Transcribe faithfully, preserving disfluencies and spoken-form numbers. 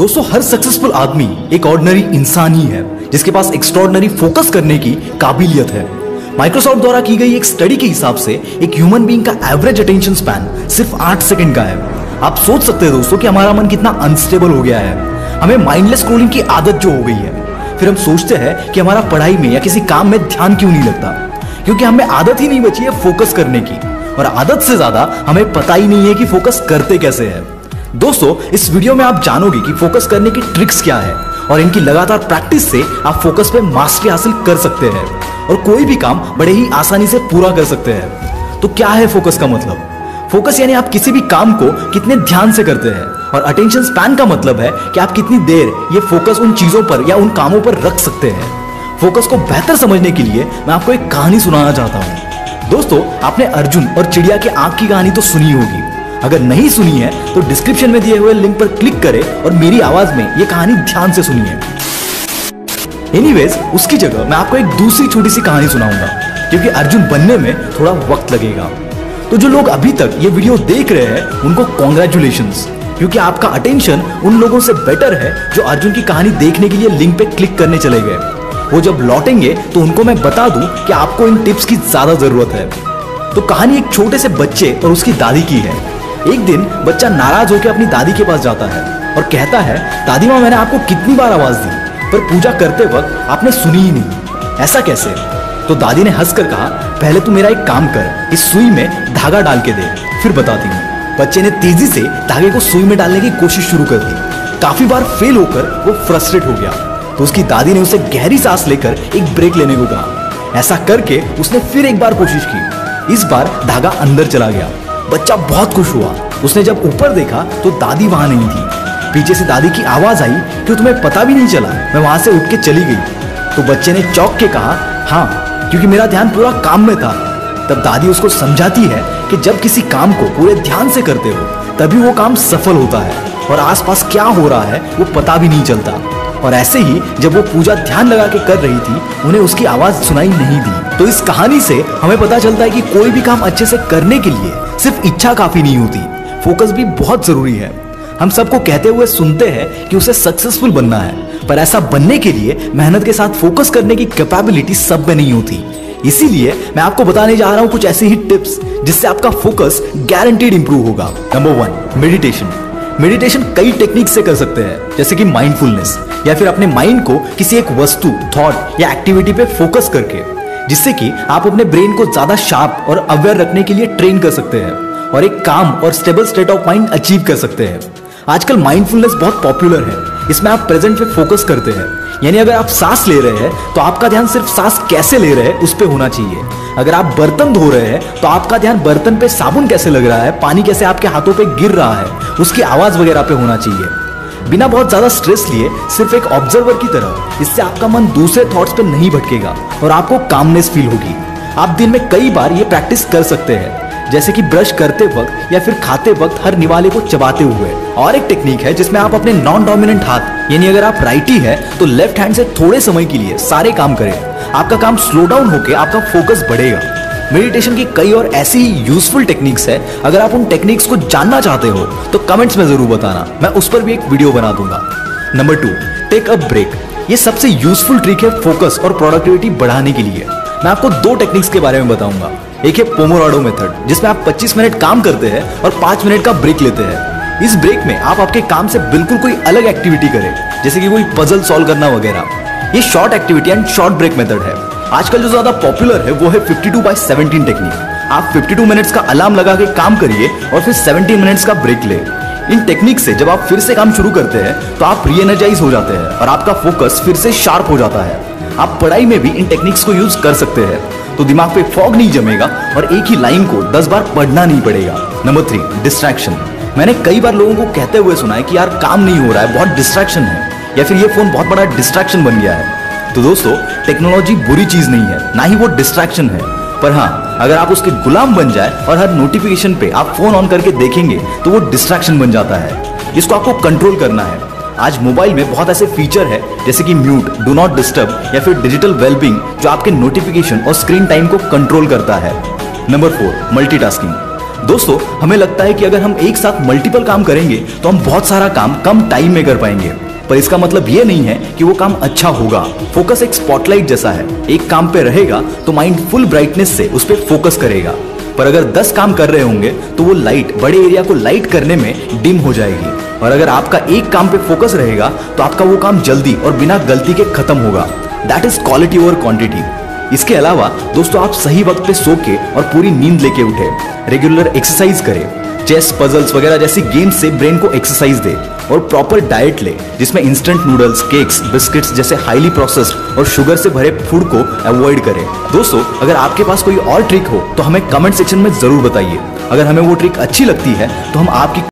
दोस्तों, हर सक्सेसफुल आदमी एक ऑर्डिनरी इंसान ही है जिसके पास एक्स्ट्राऑर्डिनरी फोकस करने की काबिलियत है। माइक्रोसॉफ्ट द्वारा की गई एक स्टडी के हिसाब से एक ह्यूमन बीइंग का एवरेज अटेंशन स्पैन सिर्फ आठ सेकंड का है। आप सोच सकते हैं दोस्तों कि हमारा मन कितना अनस्टेबल हो गया है। हमें माइंडलेस स्क्रॉलिंग की आदत जो हो गई है, फिर हम सोचते हैं कि हमारा पढ़ाई में या किसी काम में ध्यान क्यों नहीं लगता, क्योंकि हमें आदत ही नहीं बची है फोकस करने की, और आदत से ज्यादा हमें पता ही नहीं है कि फोकस करते कैसे है। दोस्तों, इस वीडियो में आप जानोगे कि फोकस करने की ट्रिक्स क्या है और इनकी लगातार प्रैक्टिस से आप फोकस पे मास्टरी हासिल कर सकते हैं और कोई भी काम बड़े ही आसानी से पूरा कर सकते हैं। तो क्या है फोकस का मतलब? फोकस यानी आप किसी भी काम को कितने ध्यान से करते हैं, और अटेंशन स्पैन का मतलब है कि आप कितनी देर ये फोकस उन चीजों पर या उन कामों पर रख सकते हैं। फोकस को बेहतर समझने के लिए मैं आपको एक कहानी सुनाना चाहता हूं। दोस्तों, आपने अर्जुन और चिड़िया के आंख की कहानी तो सुनी होगी। अगर नहीं सुनी है तो डिस्क्रिप्शन में दिए हुए लिंक पर क्लिक करें और मेरी आवाज में यह कहानी ध्यान से सुनिए। एनीवेज, उसकी जगह मैं आपको एक दूसरी छोटी सी कहानी सुनाऊंगा, क्योंकि अर्जुन बनने में थोड़ा वक्त लगेगा। तो जो लोग अभी तक ये वीडियो देख रहे हैं उनको कॉन्ग्रेचुलेशंस, क्योंकि आपका अटेंशन उन लोगों से बेटर है जो अर्जुन की कहानी देखने के लिए लिंक पे क्लिक करने चले गए। वो जब लौटेंगे तो उनको मैं बता दूं कि आपको इन टिप्स की ज्यादा जरूरत है। तो कहानी एक छोटे से बच्चे और उसकी दादी की है। एक दिन बच्चा नाराज होकर अपनी दादी के पास जाता है और कहता है, दादी माँ, मैंने आपको कितनी बार आवाज दी पर पूजा करते वक्त आपने सुनी ही नहीं, ऐसा कैसे? तो दादी ने हंसकर कहा, पहले तू मेरा एक काम कर, इस सुई में धागा डाल के दे, फिर बताती हूँ। बच्चे ने तेजी से धागे को सुई में डालने की कोशिश शुरू कर दी। काफी बार फेल होकर वो फ्रस्ट्रेट हो गया, तो उसकी दादी ने उसे गहरी सांस लेकर एक ब्रेक लेने को कहा। ऐसा करके उसने फिर एक बार कोशिश की। इस बार धागा अंदर चला गया। बच्चा बहुत खुश हुआ। उसने जब ऊपर देखा तो दादी वहां नहीं थी। पीछे से दादी की आवाज आई कि तुम्हें पता भी नहीं चला, मैं वहां से उठ के चली गई। तो बच्चे ने चौंक के कहा, हाँ, क्योंकि मेरा ध्यान पूरा काम में था। तब दादी उसको समझाती है कि जब किसी काम को पूरे ध्यान से करते हो तभी वो काम सफल होता है और आसपास क्या हो रहा है वो पता भी नहीं चलता। और ऐसे ही जब वो पूजा ध्यान लगा के कर रही थी, उन्हें उसकी आवाज सुनाई नहीं दी। तो इस कहानी से हमें पता चलता है कि कोई भी काम अच्छे से करने के लिए सिर्फ इच्छा काफी नहीं होती, फोकस भी बहुत जरूरी है। हम सबको कहते हुए सुनते हैं कि उसे सक्सेसफुल बनना है, पर ऐसा बनने के लिए मेहनत के साथ फोकस करने की कैपेबिलिटी सब में नहीं होती। इसीलिए मैं आपको बताने जा रहा हूं कुछ ऐसी ही टिप्स जिससे आपका फोकस गारंटीड इंप्रूव होगा। Number one, meditation. मेडिटेशन कई टेक्निक से कर सकते हैं, जैसे कि माइंडफुलनेस, या फिर अपने माइंड को किसी एक वस्तु, थॉट या एक्टिविटी पे फोकस करके, जिससे कि आप अपने ब्रेन को ज्यादा शार्प और अवेयर रखने के लिए ट्रेन कर सकते हैं और एक काम और stable state of mind achieve कर सकते हैं। आजकल माइंडफुलनेस बहुत पॉपुलर है। इसमें आप प्रेजेंट पे फोकस करते हैं, यानी अगर आप सांस ले रहे हैं तो आपका ध्यान सिर्फ सांस कैसे ले रहे हैं उस पे होना चाहिए। अगर आप बर्तन धो रहे हैं तो आपका ध्यान बर्तन पे साबुन कैसे लग रहा है, पानी कैसे आपके हाथों पे गिर रहा है, उसकी आवाज वगैरह पे होना चाहिए। बिना बहुत ज्यादा स्ट्रेस लिए, सिर्फ एक ऑब्जर्वर की तरह। इससे आपका मन दूसरे थॉट्स पे नहीं भटकेगा और आपको कामनेस फील होगी। आप दिन में कई बार ये प्रैक्टिस कर सकते हैं, जैसे कि ब्रश करते वक्त या फिर खाते वक्त हर निवाले को चबाते हुए। और एक टेक्निक है जिसमें आप अपने नॉन डोमिनेंट हाथ, यानी अगर आप राइटी है तो लेफ्ट हैंड से थोड़े समय के लिए सारे काम करें। आपका काम स्लो डाउन होकर आपका फोकस बढ़ेगा। मेडिटेशन की कई और ऐसी ही यूजफुल टेक्निक्स है। अगर आप उन टेक्निक्स को जानना चाहते हो तो कमेंट्स में जरूर बताना, मैं उस पर भी एक वीडियो बना दूंगा। Number two, take a break. ये सबसे यूजफुल ट्रिक है फोकस और प्रोडक्टिविटी बढ़ाने के लिए। मैं आपको दो टेक्निक्स के बारे में बताऊंगा। एक है पोमोडोरो मेथड, जिसमें आप पच्चीस मिनट काम करते हैं और पांच मिनट का ब्रेक लेते हैं। इस ब्रेक में आप आपके काम से बिल्कुल कोई अलग एक्टिविटी करें, जैसे कि कोई पजल सॉल्व करना वगैरह। ये short activity and short break method है। आजकल जो ज्यादा पॉपुलर है वो है fifty two by seventeen technique. आप बावन मिनट्स का अलार्म लगा के काम करिए और फिर सत्रह मिनट्स का ब्रेक ले। इन टेक्निक से जब आप फिर से काम शुरू करते हैं तो आप री एनर्जाइज हो जाते हैं और आपका फोकस फिर से शार्प हो जाता है। आप पढ़ाई में भी इन टेक्निक्स को यूज कर सकते हैं, तो दिमाग पे फॉग नहीं जमेगा और एक ही लाइन को दस बार पढ़ना नहीं पड़ेगा। Number three, distraction. मैंने कई बार लोगों को कहते हुए सुना है कि यार काम नहीं हो रहा है, बहुत डिस्ट्रैक्शन है, या फिर ये फोन बहुत बड़ा डिस्ट्रैक्शन बन गया है। तो दोस्तों, टेक्नोलॉजी बुरी चीज नहीं है, ना ही वो डिस्ट्रैक्शन है, पर हाँ, अगर आप उसके गुलाम बन जाए और हर नोटिफिकेशन पे आप फोन ऑन करके देखेंगे तो वो डिस्ट्रैक्शन बन जाता है। इसको आपको कंट्रोल करना है। आज मोबाइल में बहुत ऐसे फीचर है जैसे कि म्यूट, डू नॉट डिस्टर्ब या फिर डिजिटल वेलबींग, जो आपके नोटिफिकेशन और स्क्रीन टाइम को कंट्रोल करता है। Number four, multitasking. दोस्तों, हमें लगता है कि अगर हम एक साथ मल्टीपल काम करेंगे तो हम बहुत सारा काम कम टाइम में कर पाएंगे, पर इसका मतलब ये नहीं है कि वो काम अच्छा होगा। फोकस एक स्पॉटलाइट जैसा है, एक काम पे रहेगा तो माइंड फुल ब्राइटनेस से उस पर फोकस करेगा, पर अगर दस काम कर रहे होंगे तो वो लाइट बड़े एरिया को लाइट करने में डिम हो जाएगी। और अगर आपका एक काम पे फोकस रहेगा तो आपका वो काम जल्दी और बिना गलती के खत्म होगा। That is quality over quantity. इसके अलावा दोस्तों, आप सही वक्त पे सो के और पूरी नींद लेके उठे, रेगुलर एक्सरसाइज करें, चेस, पजल्स वगैरह जैसी गेम्स से ब्रेन को एक्सरसाइज दे, और प्रॉपर डाइट ले जिसमें इंस्टेंट नूडल्स, केक्स, बिस्किट्स जैसे हाईली प्रोसेस्ड और शुगर से भरे फूड को अवॉइड करें। दोस्तों, अगर आपके पास कोई और ट्रिक हो तो हमें कमेंट सेक्शन में जरूर बताइए। अगर हमें वो ट्रिक अच्छी लगती है तो हम आपकी